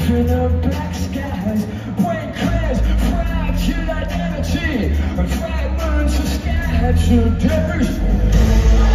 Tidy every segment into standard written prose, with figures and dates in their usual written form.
in the black skies, when clears fractured identity, and fragments are scattered every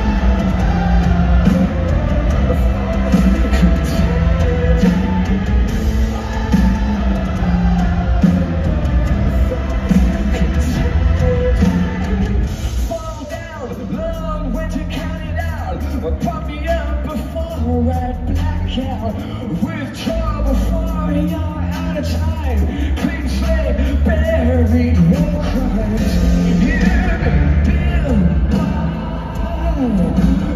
fall down, long way to count it out, pop me up before I black out, withdraw before you're out of time, clean slate, buried war crimes, you build